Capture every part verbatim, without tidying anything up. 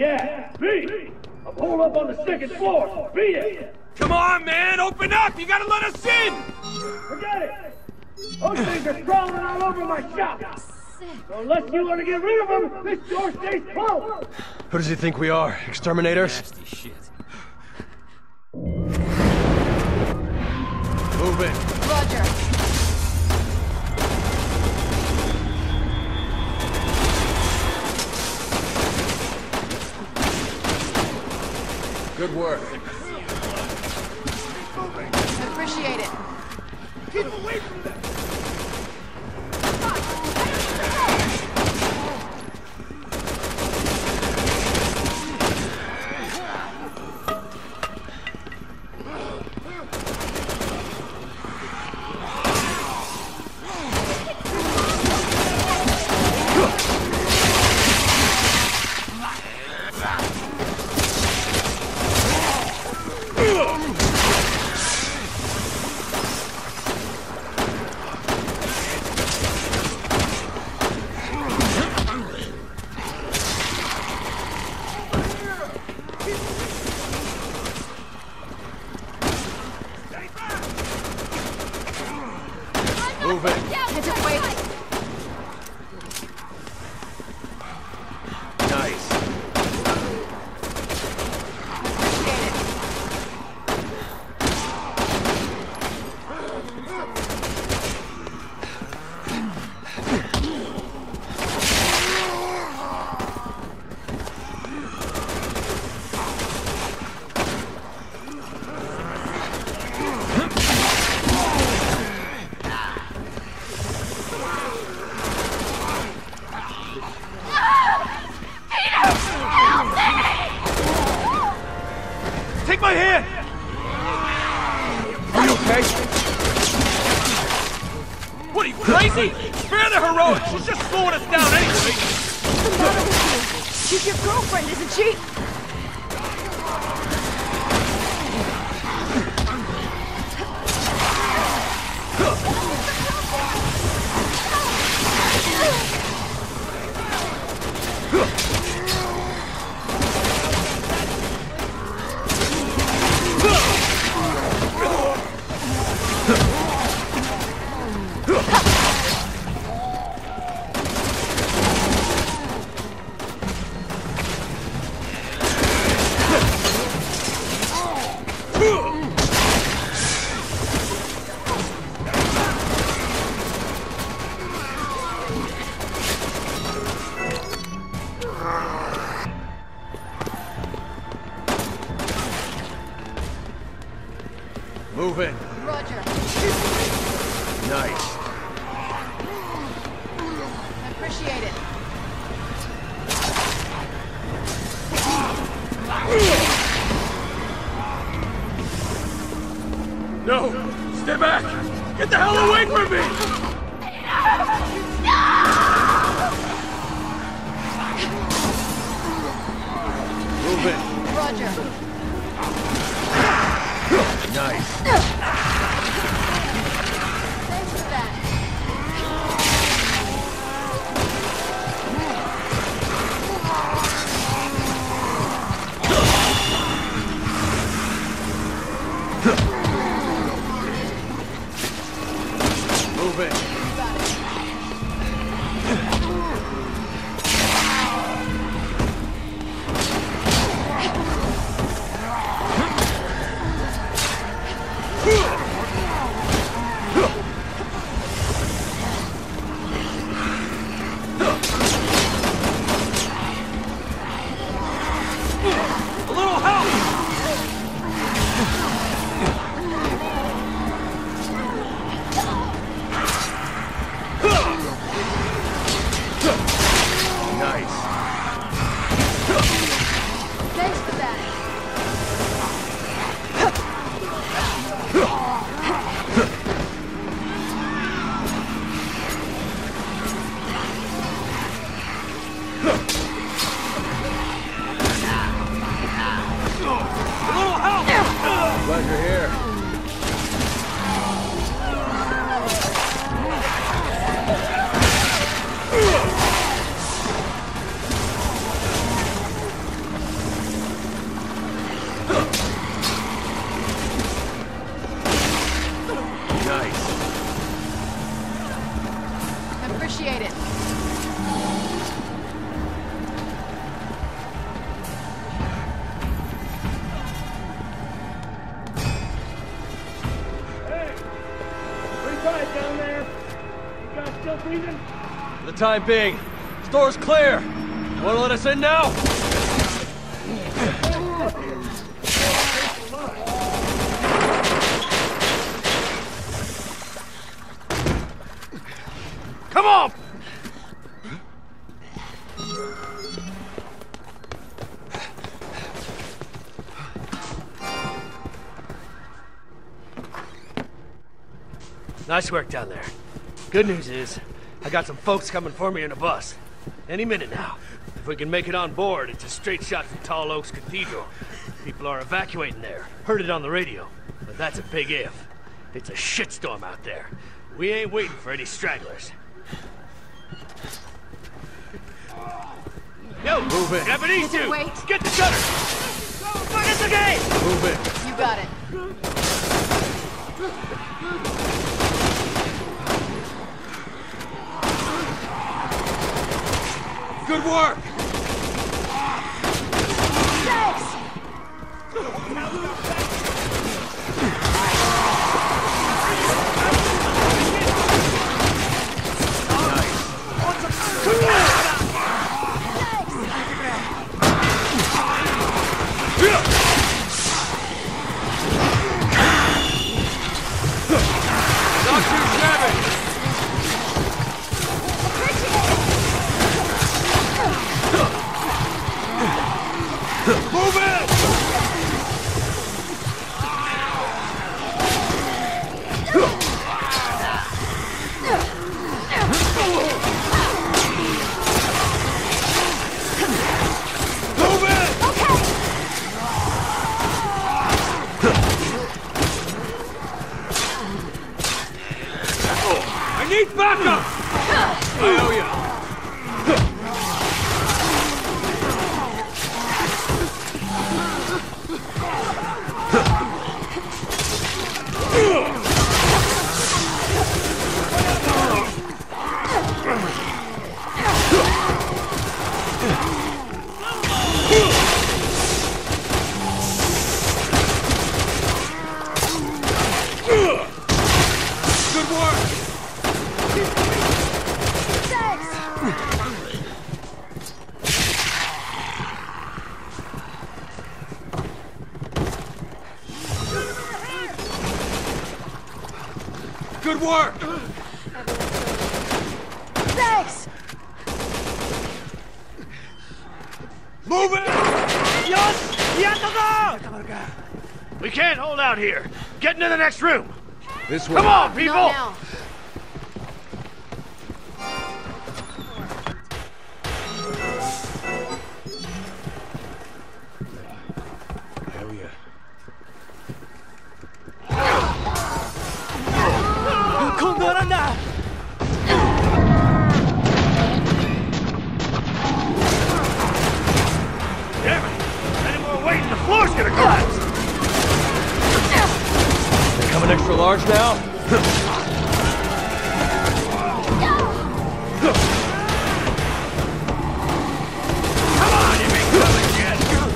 Yeah, me! I'm holed up on the second floor. Beat it! Come on, man! Open up! You gotta let us in! Forget it! Those things are crawling all over my shop! So unless you want to get rid of them, this door stays closed! Who does he think we are? Exterminators? Nasty shit. Move in. Roger. Good work. Appreciate it. Keep away from them! Move in. Hit it, wait. Nice. Appreciate it. Take my hand! Are you okay? What are you, crazy? Spare the heroics! She's just slowing us down anyway! What's the matter with you? She's your girlfriend, isn't she? Move in. Roger. Nice. Appreciate it. No! Stay back! Get the hell away from me! Move in. Roger. Nice. Thanks for that. Move in. time being. Store's clear. Wanna let us in now? Come on! Nice work down there. Good news is, I got some folks coming for me in a bus. Any minute now. If we can make it on board, it's a straight shot from Tall Oaks Cathedral. People are evacuating there. Heard it on the radio. But that's a big if. It's a shitstorm out there. We ain't waiting for any stragglers. Yo, Move it. Japanese Is it dude, wait? get the cutter! Get the gate! Move it. You got it. Good work! Thanks! Not too shabby! Move it! Move it! I need backup! I owe you. Good work! Good work! Thanks! Move it! We can't hold out here. Get into the next room. This way. Come on, people! Not now. I owe you. Damn it! Any more weight and the floor's gonna collapse! They coming extra large now? Come on, you big silly kid!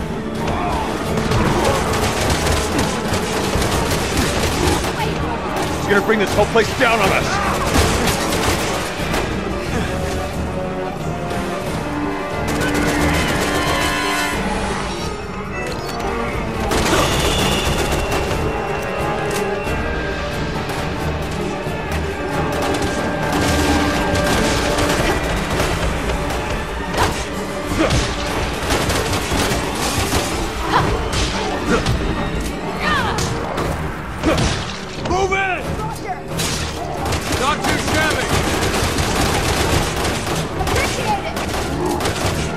He's gonna bring this whole place down on us! Move it! Not too shabby! Appreciate it!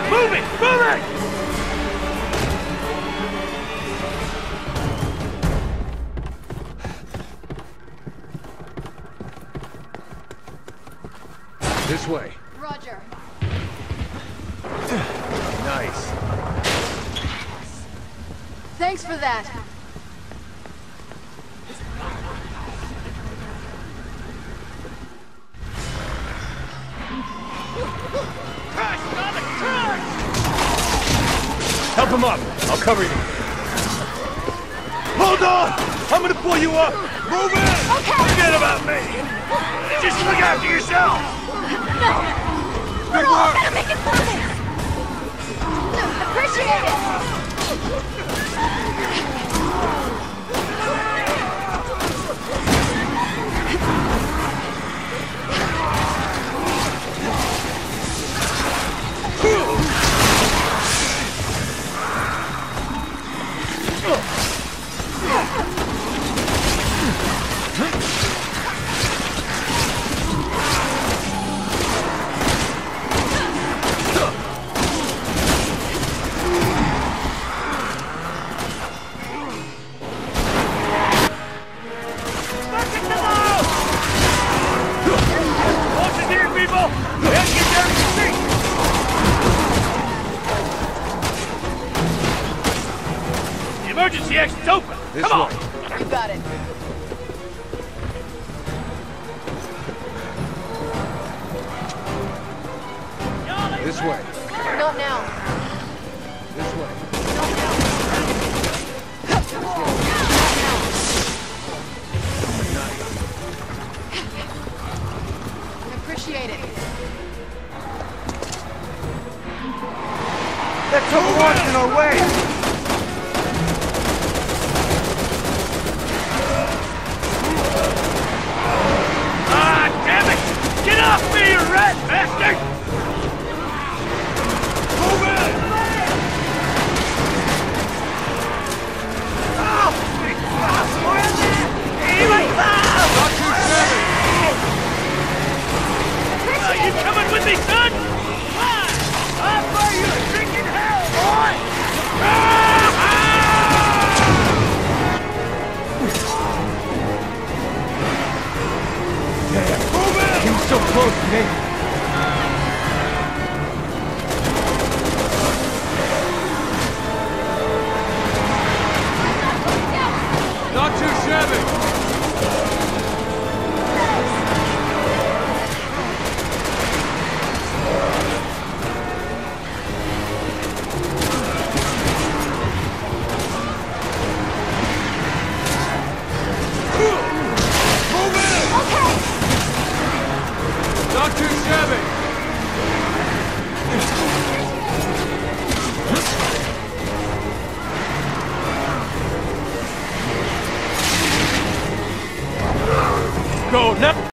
Move it! Move it! This way. Roger. Nice. Thanks for that. Help him up. I'll cover you. Hold on! I'm gonna pull you up. Move in! Okay. Forget about me! Just look after yourself! No! We're all gonna make it through this! Appreciate it! Emergency exit's open! This Come on! way. You got it. This way. Not now. This way. Not now. I appreciate it. That's someone in our way! Ah, damn it! Get off me, you rat bastard! Move it! Oh! Are you coming with me, son? Why? I'll buy you a drink in hell, boy! He was so close, man. Not too shabby. Not too shabby! Go now!